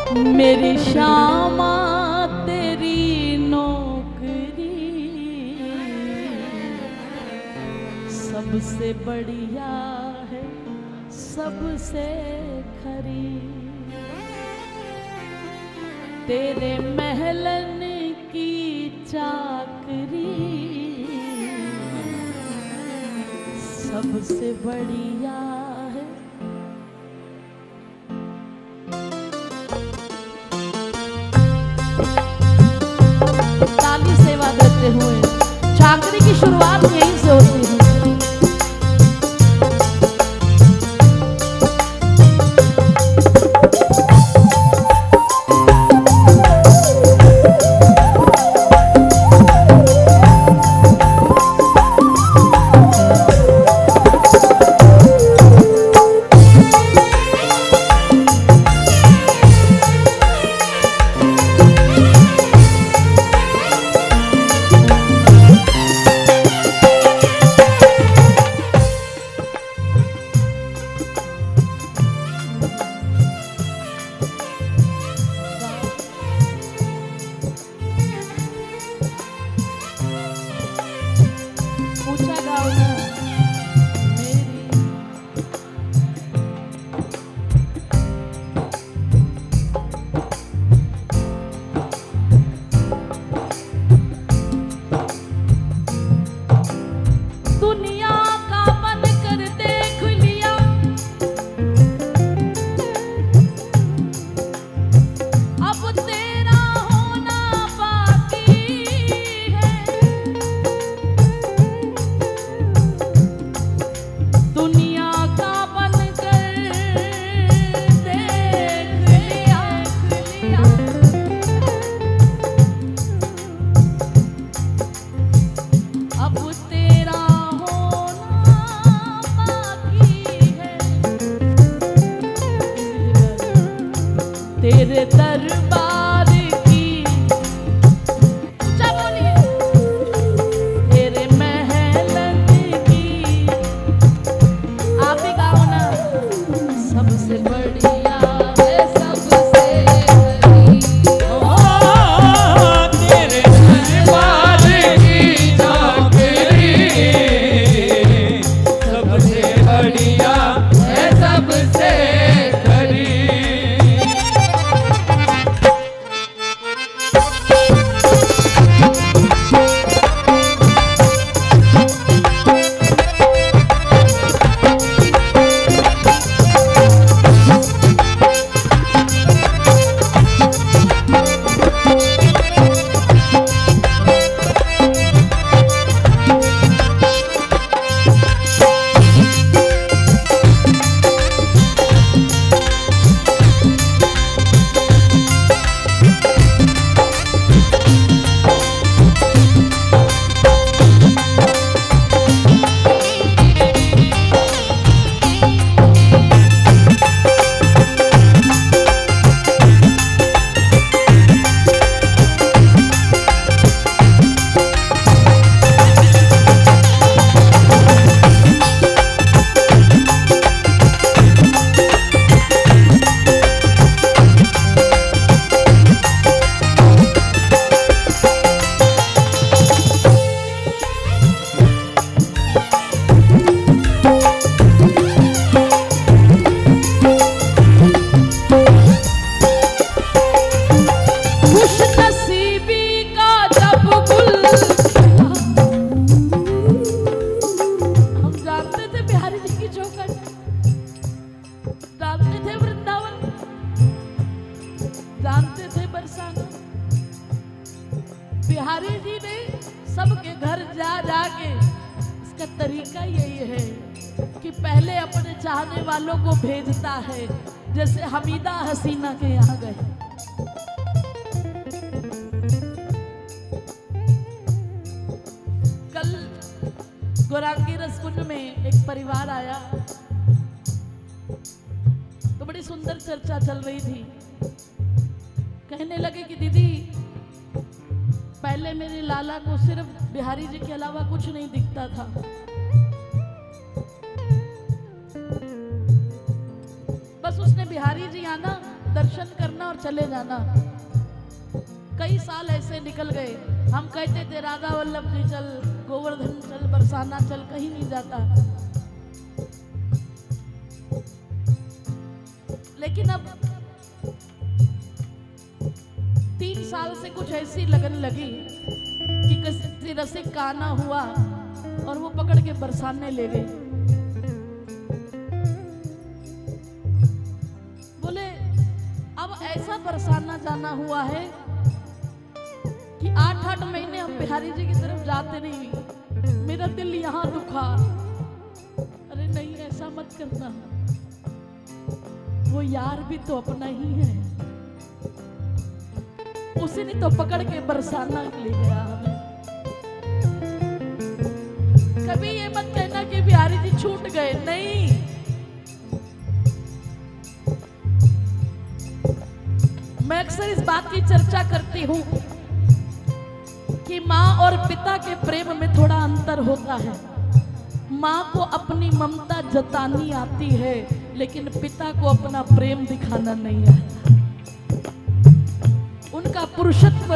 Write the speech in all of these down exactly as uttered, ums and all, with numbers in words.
मेरी श्यामा तेरी नौकरी सबसे बढ़िया है, सबसे खरी। तेरे महलन की चाकरी सबसे बढ़िया है। ताली सेवा देते हुए चाकरी की शुरुआत यहीं से होती है। तेरे दरबार की ऊंचा बोलिए, तेरे महलन की आप ही गाओ ना। सबसे बढ़िया है, सबसे खरी। तेरे दरबार की नौकरी सबसे बढ़िया है, सबसे खरी। बिहारी जी ने सबके घर जा जाके, इसका तरीका यही है कि पहले अपने चाहने वालों को भेजता है। जैसे हमीदा हसीना के यहाँ गए, कल गौरांगी रसकुंज में एक परिवार आया तो बड़ी सुंदर चर्चा चल रही थी। कहने लगे कि दीदी, पहले मेरे लाला को सिर्फ बिहारी जी के अलावा कुछ नहीं दिखता था, बस उसने बिहारी जी आना दर्शन करना और चले जाना। कई साल ऐसे निकल गए, हम कहते थे राधा वल्लभ जी चल, गोवर्धन चल, बरसाना चल, कहीं नहीं जाता। लेकिन अब तीन साल से कुछ ऐसी लगन लगी कि किसी रसिक का आना हुआ और वो पकड़ के बरसाने ले गए। बोले अब ऐसा बरसाना जाना हुआ है कि आठ आठ महीने हम बिहारी जी की तरफ जाते नहीं, मेरा दिल यहाँ दुखा। अरे नहीं, ऐसा मत करना, वो यार भी तो अपना ही है, उसी ने तो पकड़ के बरसाना ले गया हमें। कभी ये मत कहना कि बिहारी जी छूट गए, नहीं। मैं अक्सर इस बात की चर्चा करती हूं कि माँ और पिता के प्रेम में थोड़ा अंतर होता है। माँ को अपनी ममता जतानी आती है, लेकिन पिता को अपना प्रेम दिखाना नहीं आता। उनका पुरुषत्व,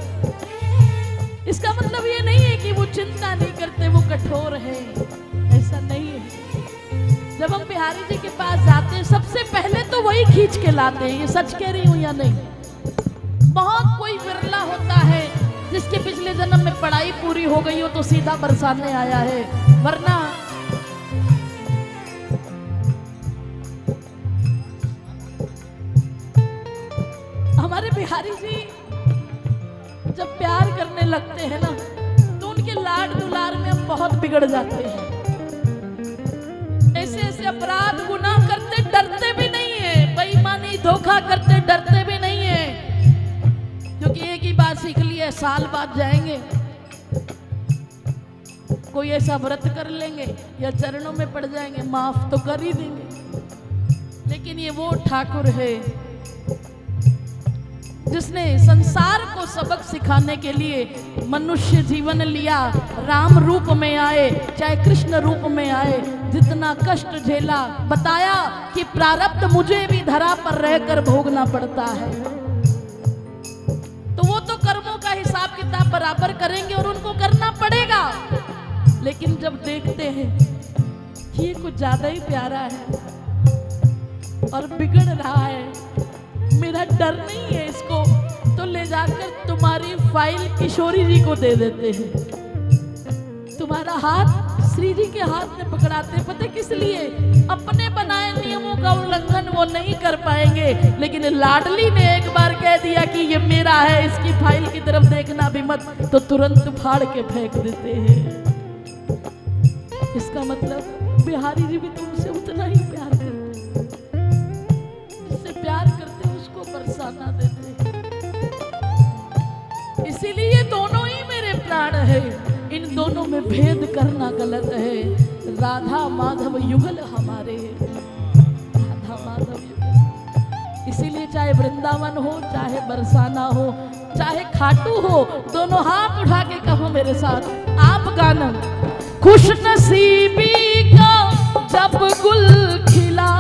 इसका मतलब ये नहीं है कि वो चिंता नहीं करते, वो कठोर है, ऐसा नहीं है। जब हम बिहारी जी के पास जाते हैं, सबसे पहले तो वही खींच के लाते हैं। ये सच कह रही हूं या नहीं? बहुत कोई विरला होता है जिसके पिछले जन्म में पढ़ाई पूरी हो गई हो तो सीधा बरसाने आया है, वरना हमारे बिहारी जी जब प्यार करने लगते हैं ना, तो उनके लाड दुलार में हम बहुत बिगड़ जाते हैं। ऐसे ऐसे अपराध गुनाह करते डरते भी नहीं है, बेईमानी धोखा करते डरते भी नहीं है, क्योंकि एक ही बात सीख ली है, साल बाद जाएंगे, कोई ऐसा व्रत कर लेंगे या चरणों में पड़ जाएंगे, माफ तो कर ही देंगे। लेकिन ये वो ठाकुर है जिसने संसार को सबक सिखाने के लिए मनुष्य जीवन लिया, राम रूप में आए चाहे कृष्ण रूप में आए, जितना कष्ट झेला, बताया कि प्रारब्ध मुझे भी धरा पर रहकर भोगना पड़ता है। तो वो तो कर्मों का हिसाब किताब बराबर करेंगे और उनको करना पड़ेगा। लेकिन जब देखते हैं कि ये कुछ ज्यादा ही प्यारा है और बिगड़ रहा है, मेरा डर नहीं है इसको, तो ले जाकर तुम्हारी फाइल किशोरी जी को दे देते हैं। तुम्हारा हाथ श्री जी के हाथ में पकड़ाते, पता किस लिए? अपने बनाए नियमों का उल्लंघन वो नहीं कर पाएंगे, लेकिन लाडली ने एक बार कह दिया कि ये मेरा है, इसकी फाइल की तरफ देखना भी मत, तो तुरंत फाड़ के फेंक देते हैं। इसका मतलब बिहारी जी भी तुमसे उतना ही प्यार करते, जिससे प्यार करते उसको बरसाना देते। इसीलिए दोनों ही मेरे प्राण है, इन दोनों में भेद करना गलत है। राधा माधव युगल हमारे, राधा माधव युगल। इसीलिए चाहे वृंदावन हो, चाहे बरसाना हो, चाहे खाटू हो, दोनों हाथ उठा के कहो मेरे साथ, आप गाना। खुश नसीबी का जब गुल खिला,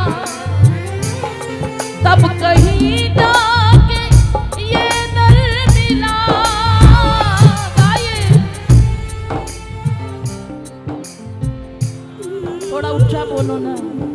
तब कहीं जाके ये दर्द मिला। थोड़ा ऊंचा बोलो ना।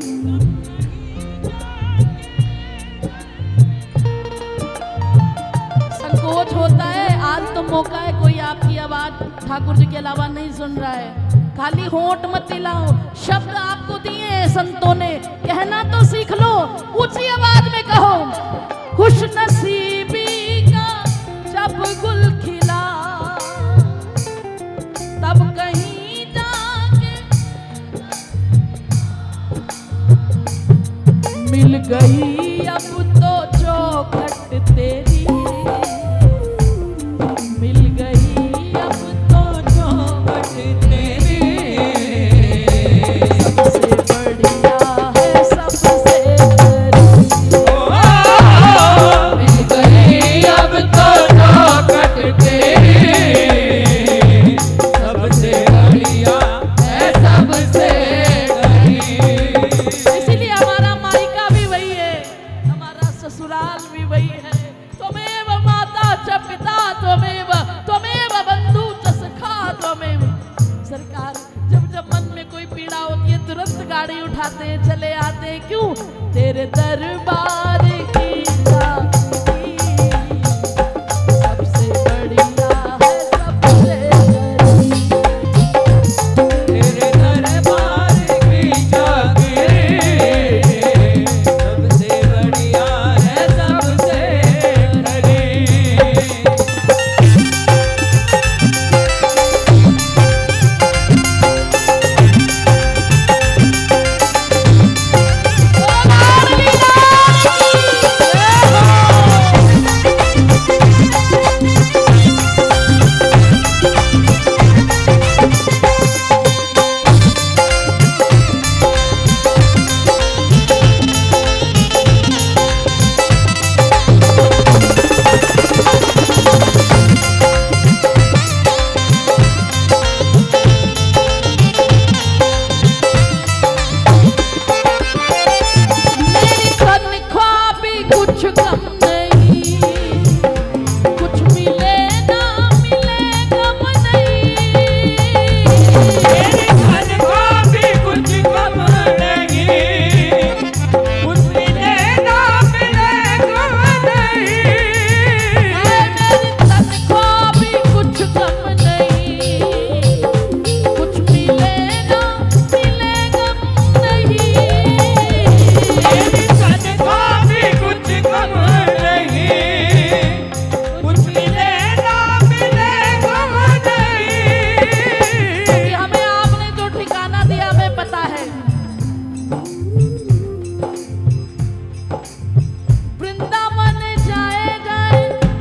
संकोच होता है, आज तो मौका है, कोई आपकी आवाज ठाकुर जी के अलावा नहीं सुन रहा है। खाली होंठ मत हिलाओ, शब्द आपको दिए हैं संतों ने, कहना तो सीख लो, ऊंची आवाज में कहो। खुश नसीबी का जब गुल खिला, तब कहीं जाके मिल गई अब तो चौखट तेरी, मिल गई अब तो चौखट तेरी, सबसे बढ़िया है सबसे करीब। मिल गई अब तो चौखट तेरी, सबसे बढ़िया है सबसे करीब। इसीलिए हमारा मायका भी वही है, हमारा ससुराल जाने क्यों तेरे दरबार की चांदनी सबसे बढ़िया है सबसे करीब। तेरे दरबार की जागीर सबसे बढ़िया है सबसे करीब। मेरी तनख्वाह भी कुछ कम नहीं, कुछ मिले ना मिले गम नहीं। मेरी तनख्वाह भी कुछ कम नहीं, कुछ मिले ना मिले गम नहीं। मेरी तनख्वाह भी कुछ कम नहीं, कुछ मिले ना मिले गम नहीं। मेरी तनख्वाह भी कुछ कम नहीं, कुछ मिले ना मिले गम नहीं। कि हमें आपने जो ठिकाना दिया हमें पता है। वृंदावन जाए जाए,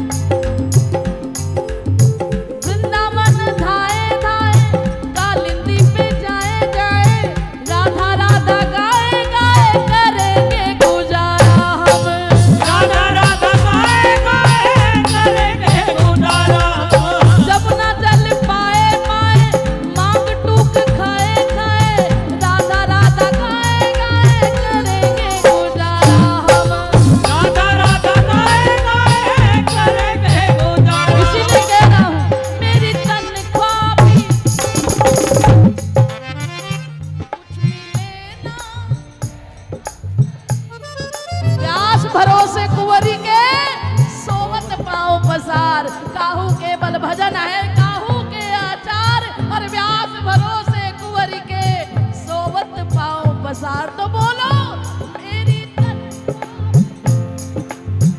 वृंदावन धाए धाए, कालिंदी पे जाए जाए, राधा राधा गाए गाए करेंगे गुजारा हम। राधा राधा गाए गाए करेंगे गुजारा। जब ना चल पाए पाए मांग टूक खाए खाए, राधा राधा गाए गाए करेंगे गुजारा हम। राधा राधा गाए गाए करेंगे गुजारा। इसीलिए कह रहा हूँ मेरी तनख्वाह भी कुछ मिले ना। व्यास भरोसे कुंवरी के सोवत पाओ पसार, काहू के बल भजन है काहू के आचार। और व्यास भरोसे कुंवरी के सोवत पाओ पसार। तो बोलो मेरी तनख्वाह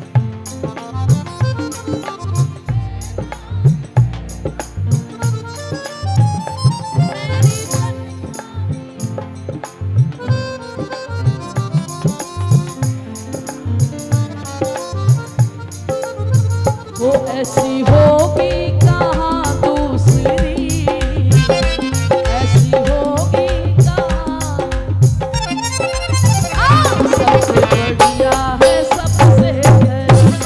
वो ऐसी होगी कहाँ दूसरी, ऐसी होगी कहाँ। आ, सबसे बढ़िया है सबसे करीब।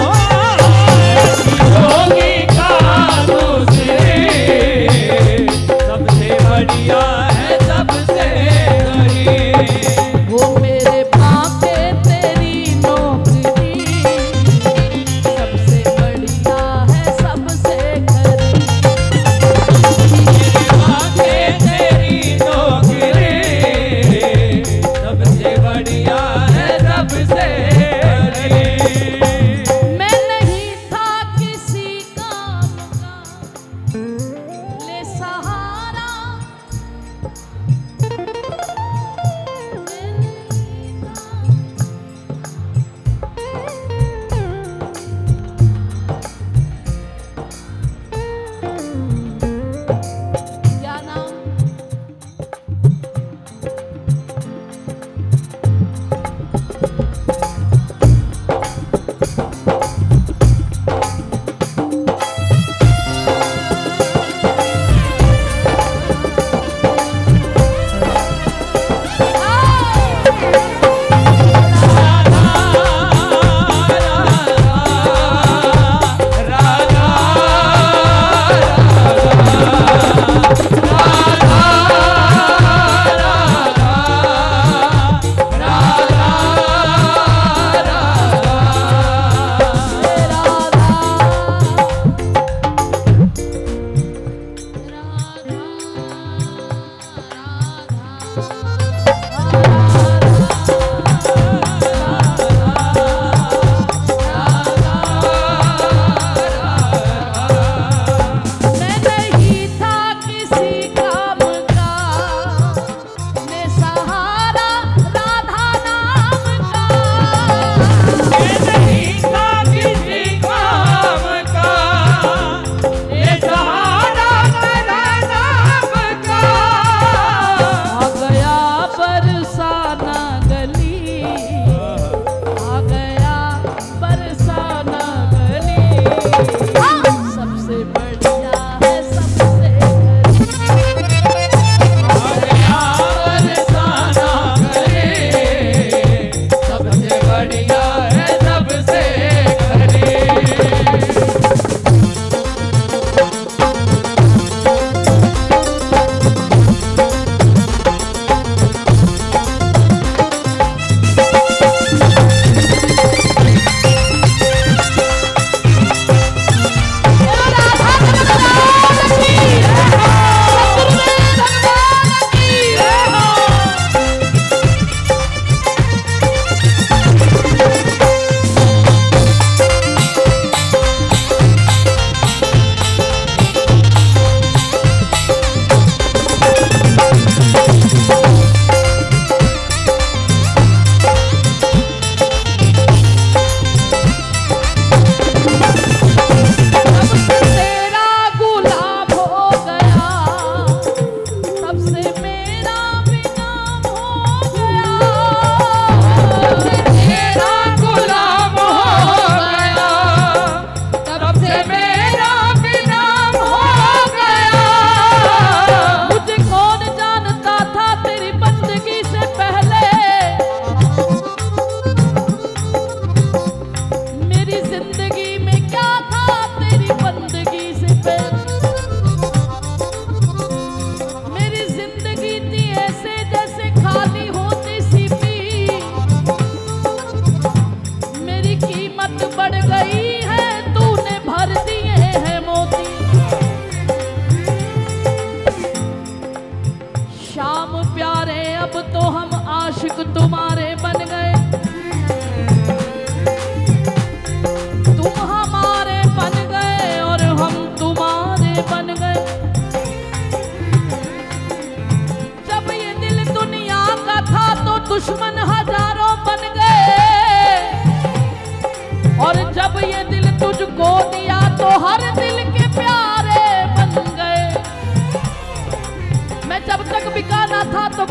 ऐसी होगी कहाँ दूसरी, सबसे बढ़िया है सबसे करीब। वो मेरे पापे तेरी नौकरी सबसे बढ़िया है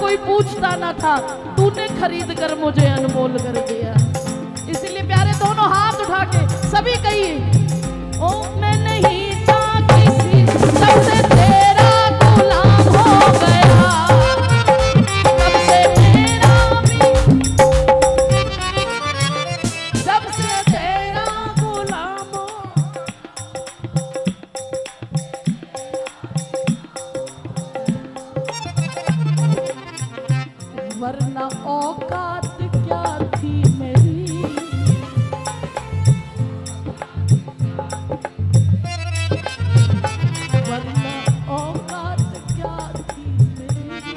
कोई पूछता ना था, तूने खरीद कर मुझे अनमोल कर दिया। इसीलिए प्यारे दोनों हाथ उठा के सभी कहिए, ओ मैं नहीं था किसी, तब से तेरा गुलाम हो गया, तब से मेरा भी, तब से तेरा गुलाम हो। वरना औकात क्या थी मेरी, वरना औकात क्या थी मेरी।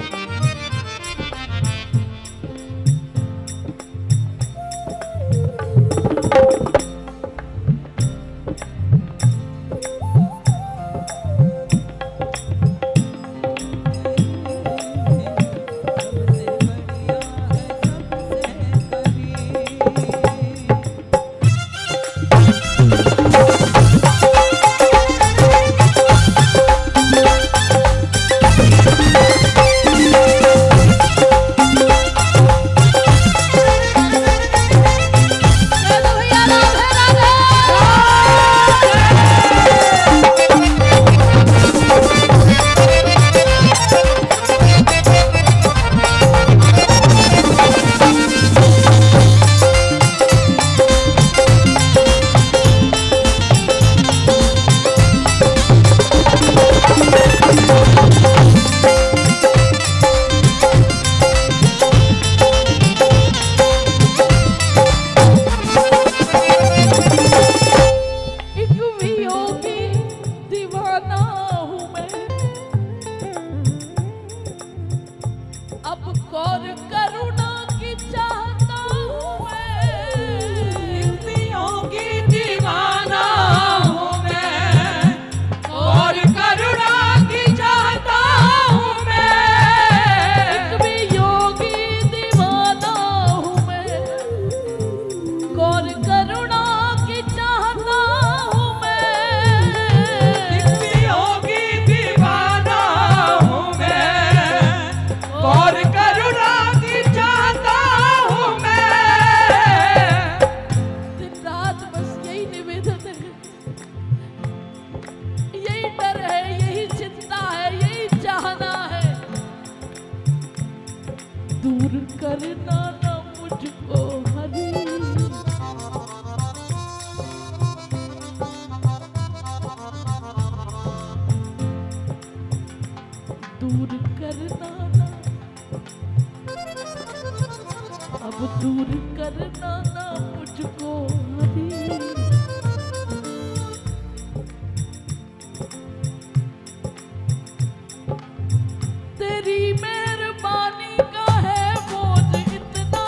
अब कौर करुणा की चाहता हूँ मैं, युक्तियों की दीवाना हूँ मैं, और करुणा की चाहता हूँ मैं। एक भी योगी दीवाना हूँ मैं, कौर करुणा की चाहता हूँ मैं। युक्तियों की दीवाना हूँ मैं, और करुणा की चाहता हूँ मैं। दिन रात बस यही निवेदन है, यही डर है, यही चिंता है, यही चाहना है, दूर करना ना मुझको हरी, दूर करना ना, अब दूर करना ना मुझको हरी। तेरी मेहरबानी का है बोझ इतना,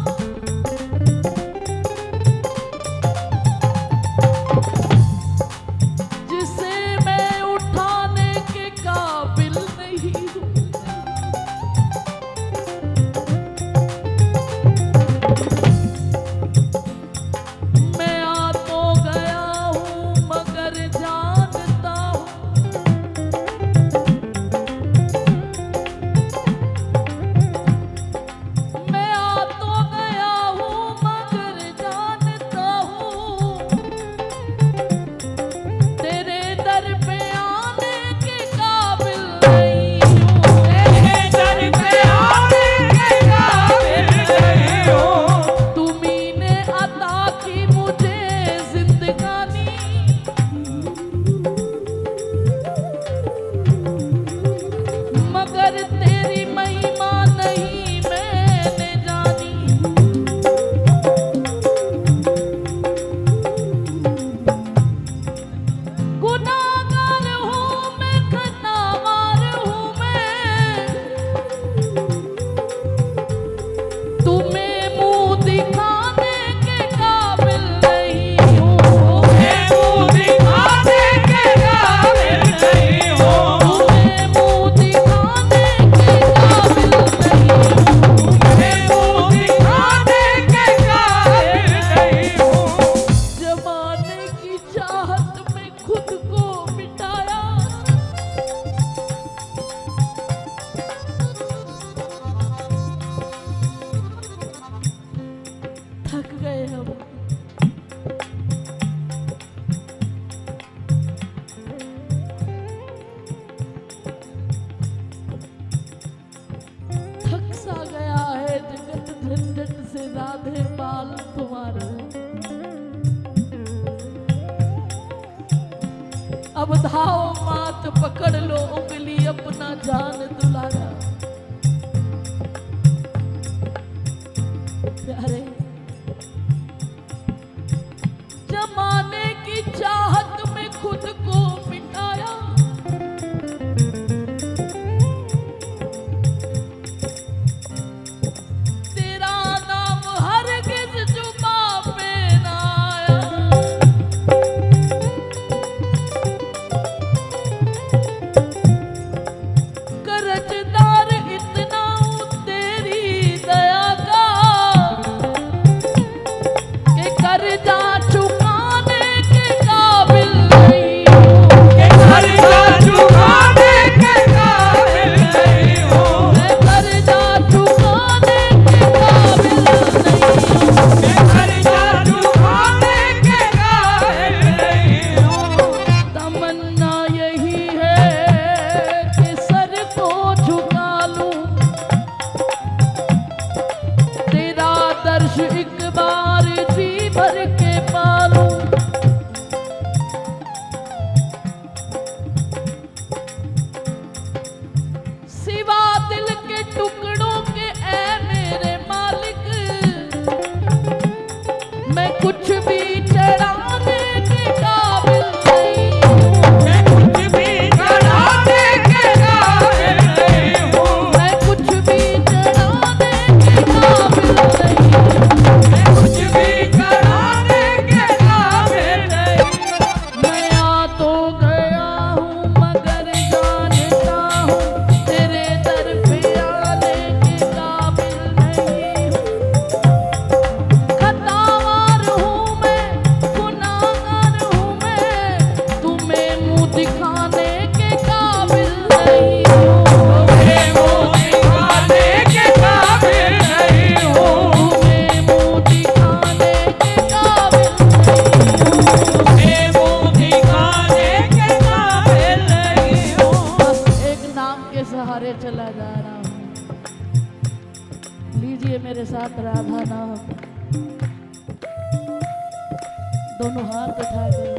जिसे मैं उठाने के काबिल नहीं हूँ। मैं गए हम। थक सा गया है जगत झंझट से राधे पाल तुम्हारे। अब धाओ मात पकड़ लो उंगली अपना जान दुलारा। प्यारे जमाने की चाहत में खुद को मिटाया, तेरा नाम हरगिज़ जुबां पे ना आया। कर्जदार इतना हूं तेरी दया का कि कर्जा चुकाने के काबिल नहीं हूं। के कर्जा चुकाने के काबिल नहीं हूँ। मैं कर्जा चुकाने के काबिल नहीं हूं। के कर्जा चुकाने के काबिल नहीं हूँ। तमन्ना यही है कि सर को झुका लूं, तेरा दर्श एक बार जी भर के पालूं। सिवा दिल के टुकड़ों के ऐ मेरे मालिक, मैं कुछ भी चढ़ाने के काबिल नहीं हूं। मैं कुछ भी चढ़ाने के काबिल नहीं हूँ। मैं कुछ भी चढ़ाने के काबिल नहीं हूं। मैं कुछ भी चढ़ाने के काबिल नहीं हूँ। मैं आ तो गया हूँ मगर जानता हूँ तेरे दर पे आने के काबिल नहीं हूँ। खतावार हूँ मैं, गुनाहगार हूँ मैं, तुम्हें मुँह दिखाने के काबिल नहीं हूँ। मैं मुँह दिखाने के काबिल नहीं हूँ। तुम्हें मुँह दिखाने के काबिल नहीं हूँ। मैं मुँह दिखाने के काबिल नहीं हूँ। बस एक नाम के सहारे चला जा रहा हूँ। लीजिए मेरे साथ राधा नाम, दोनों हाथ उठा कर